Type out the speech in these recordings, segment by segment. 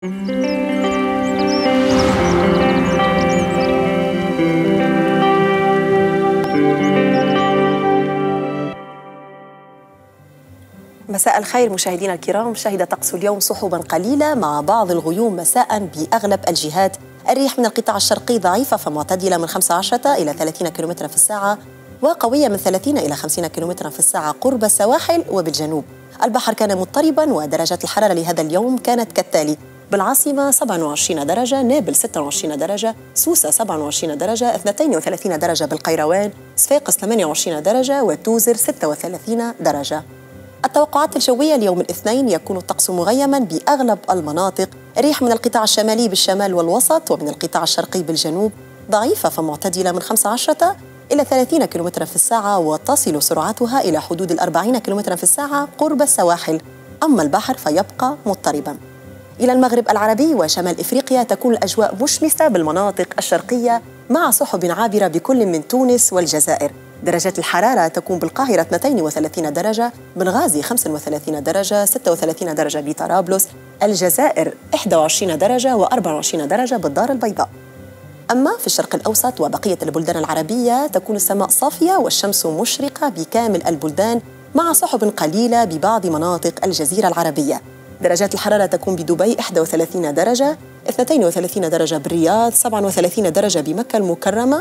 مساء الخير مشاهدينا الكرام. شهد طقس اليوم سحبا قليلة مع بعض الغيوم مساء بأغلب الجهات. الريح من القطاع الشرقي ضعيفة فمعتدلة من 15 إلى 30 كم في الساعة، وقوية من 30 إلى 50 كم في الساعة قرب السواحل وبالجنوب. البحر كان مضطربا، ودرجات الحرارة لهذا اليوم كانت كالتالي: بالعاصمة 27 درجة، نابل 26 درجة، سوسة 27 درجة، 32 درجة بالقيروان، صفاقس 28 درجة، وتوزر 36 درجة. التوقعات الجوية اليوم الاثنين: يكون الطقس مغيما بأغلب المناطق، الريح من القطاع الشمالي بالشمال والوسط ومن القطاع الشرقي بالجنوب ضعيفة فمعتدلة من 15 إلى 30 كم في الساعة، وتصل سرعتها إلى حدود 40 كم في الساعة قرب السواحل. أما البحر فيبقى مضطربا. إلى المغرب العربي وشمال إفريقيا تكون الأجواء مشمسة بالمناطق الشرقية مع سحب عابرة بكل من تونس والجزائر. درجات الحرارة تكون بالقاهرة 32 درجة، بنغازي 35 درجة، 36 درجة بطرابلس، الجزائر 21 درجة و24 درجة بالدار البيضاء. أما في الشرق الأوسط وبقية البلدان العربية تكون السماء صافية والشمس مشرقة بكامل البلدان مع سحب قليلة ببعض مناطق الجزيرة العربية. درجات الحرارة تكون بدبي 31 درجة، 32 درجة بالرياض، 37 درجة بمكة المكرمة،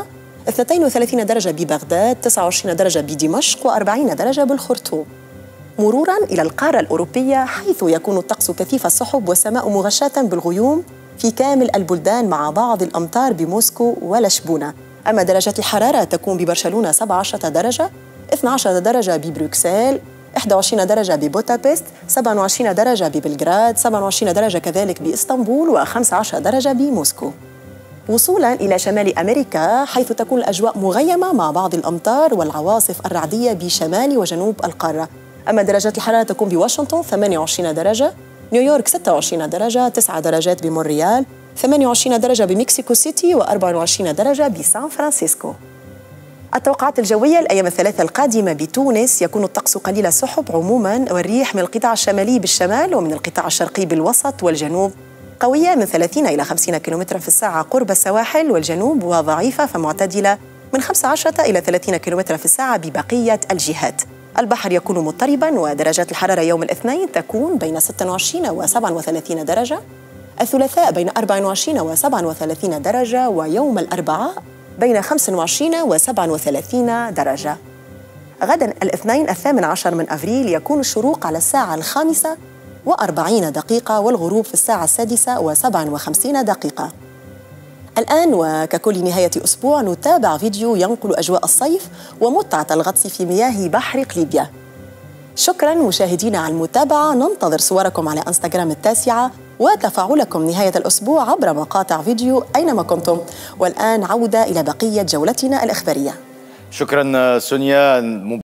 32 درجة ببغداد، 29 درجة بدمشق، و40 درجة بالخرطوم. مروراً إلى القارة الأوروبية، حيث يكون الطقس كثيف السحب والسماء مغشاة بالغيوم في كامل البلدان مع بعض الأمطار بموسكو ولشبونة. أما درجات الحرارة تكون ببرشلونة 17 درجة، 12 درجة ببروكسل، 21 درجة ببودابست، 27 درجة ببلغراد، 27 درجة كذلك بإسطنبول، و15 درجة بموسكو. وصولاً إلى شمال أمريكا، حيث تكون الأجواء مغيمة مع بعض الأمطار والعواصف الرعدية بشمال وجنوب القارة. أما درجات الحرارة تكون بواشنطن 28 درجة، نيويورك 26 درجة، 9 درجات بمونريال، 28 درجة بمكسيكو سيتي، و24 درجة بسان فرانسيسكو. التوقعات الجوية الأيام الثلاثة القادمة بتونس: يكون الطقس قليل السحب عموماً، والريح من القطاع الشمالي بالشمال ومن القطاع الشرقي بالوسط والجنوب، قوية من 30 إلى 50 كم في الساعة قرب السواحل والجنوب، وضعيفة فمعتدلة من 15 إلى 30 كم في الساعة ببقية الجهات. البحر يكون مضطرباً، ودرجات الحرارة يوم الاثنين تكون بين 26 و 37 درجة، الثلاثاء بين 24 و 37 درجة، ويوم الأربعاء بين 25 و 37 درجة. غداً الاثنين 18 من أفريل يكون الشروق على الساعة 5:40 والغروب في الساعة 6:57. الآن وككل نهاية أسبوع نتابع فيديو ينقل أجواء الصيف ومتعة الغطس في مياه بحر قليبيا. شكراً مشاهدينا على المتابعة، ننتظر صوركم على إنستغرام 9 وتفاعلكم نهاية الأسبوع عبر مقاطع فيديو أينما كنتم. والآن عودة إلى بقية جولتنا الإخبارية. شكراً سونيا.